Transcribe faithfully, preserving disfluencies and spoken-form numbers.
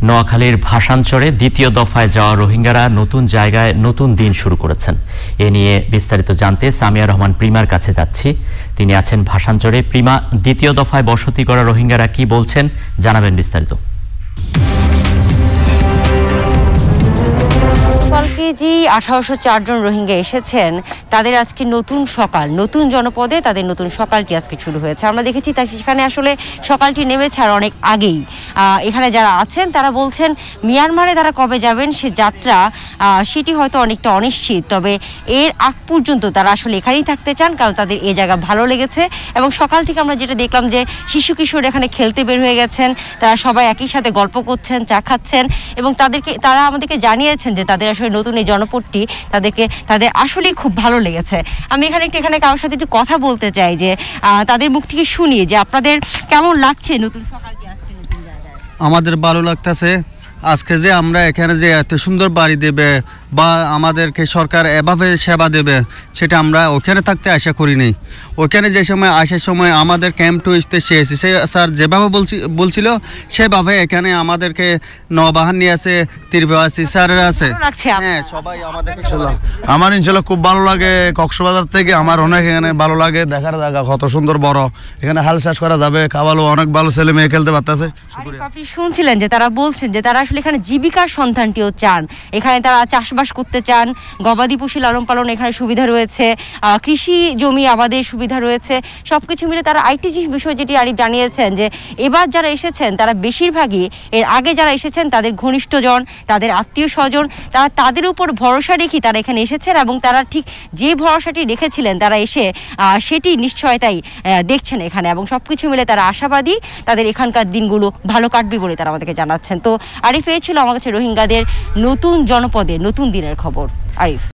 নোয়াখালীর ভাসানচরে দ্বিতীয় দফায় যাওয়া রোহিঙ্গারা নতুন জায়গায় নতুন দিন শুরু করেছেন। এ নিয়ে বিস্তারিত জানতে সামিয়া রহমান প্রিমার কাছে যাচ্ছি। তিনি আছেন ভাসানচরে। প্রিমা, দ্বিতীয় দফায় বসতি করা রোহিঙ্গারা কি বলছেন, জানাবেন বিস্তারিত। গতকালকে যে আঠারোশো চার জন রোহিঙ্গা এসেছেন, তাদের আজকে নতুন সকাল, নতুন জনপদে তাদের নতুন সকালটি আজকে শুরু হয়েছে। আমরা দেখেছি সেখানে আসলে সকালটি নেমেছে আর অনেক আগেই। এখানে যারা আছেন তারা বলছেন মিয়ানমারে তারা কবে যাবেন সে যাত্রা সেটি হয়তো অনেকটা অনিশ্চিত, তবে এর আগ পর্যন্ত তারা আসলে এখানেই থাকতে চান, কারণ তাদের এই জায়গা ভালো লেগেছে। এবং সকাল থেকে আমরা যেটা দেখলাম যে শিশু কিশোর এখানে খেলতে বের হয়ে গেছেন, তারা সবাই একই সাথে গল্প করছেন, চা খাচ্ছেন এবং তাদেরকে তারা আমাদেরকে জানিয়েছেন যে তাদের আসলে নতুন এই জনপদটি তাদেরকে তাদের আসলেই খুব ভালো লেগেছে। আমি এখানে একটু এখানে কারোর সাথে একটু কথা বলতে চাই যে তাদের মুখ থেকে শুনি যে আপনাদের কেমন লাগছে নতুন সকালটি আজকে নতুন জায়গায়। আমাদের ভালো লাগতেছে আজকে যে আমরা এখানে যে এত সুন্দর বাড়ি দেবে বা আমাদেরকে সরকার এভাবে সেবা দেবে সেটা আমরা ওখানে থাকতে আশা করিনি। ওখানে যে সময় আসার সময় আমাদের ক্যাম্প টু স্টেশন এসে সে স্যার যেভাবে বলছি বলছিল সেভাবে এখানে আমাদেরকে নবাহান নিয়ে আসে, ত্রিপুরাসি স্যারেরা আছে। হ্যাঁ, সবাই আমাদেরকে আমার ইনশাল্লাহ খুব ভালো লাগে। কক্সবাজার থেকে আমার অনেক এখানে ভালো লাগে, দেখার জায়গা কত সুন্দর বড়, এখানে হাল চাষ করা যাবে, খাওয়ালো অনেক ভালো, ছেলে মেয়ে খেলতে পারতেছে। আপনি শুনছিলেন যে তারা বলছেন যে তারা আসলে এখানে জীবিকার সন্ধানটিও চান, এখানে তারা চাষবাস করতে চান, গবাদি পশু লালন পালন এখানে সুবিধা রয়েছে, কৃষি জমি আবাদের সুবিধা রয়েছে, সবকিছু মিলে তারা আইটি বিষয় যেটি আরিফ জানিয়েছেন যে এবার যারা এসেছেন তারা বেশিরভাগই এর আগে যারা এসেছেন তাদের ঘনিষ্ঠজন, তাদের আত্মীয় স্বজন, তারা তাদের উপর ভরসা রেখে তারা এখানে এসেছেন এবং তারা ঠিক যে ভরসাটি রেখেছিলেন তারা এসে সেটি নিশ্চয়তাই দেখছেন এখানে, এবং সবকিছু মিলে তারা আশাবাদী তাদের এখানকার দিনগুলো ভালো কাটবে বলে তারা আমাদেরকে জানাচ্ছেন। তো আরিফ, এই ছিল আমার কাছে রোহিঙ্গাদের নতুন জনপদে নতুন দিনের খবর। আরিফ।